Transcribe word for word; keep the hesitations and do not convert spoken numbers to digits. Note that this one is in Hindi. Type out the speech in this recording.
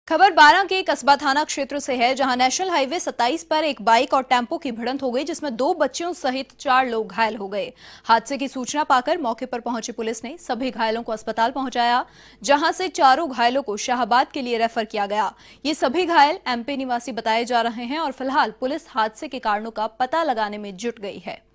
खबर बारां के कस्बा थाना क्षेत्र से है, जहां नेशनल हाईवे सत्ताईस पर एक बाइक और टेम्पो की भिड़ंत हो गई, जिसमें दो बच्चों सहित चार लोग घायल हो गए। हादसे की सूचना पाकर मौके पर पहुंची पुलिस ने सभी घायलों को अस्पताल पहुंचाया, जहां से चारों घायलों को शाहबाद के लिए रेफर किया गया। ये सभी घायल एमपी निवासी बताए जा रहे हैं और फिलहाल पुलिस हादसे के कारणों का पता लगाने में जुट गई है।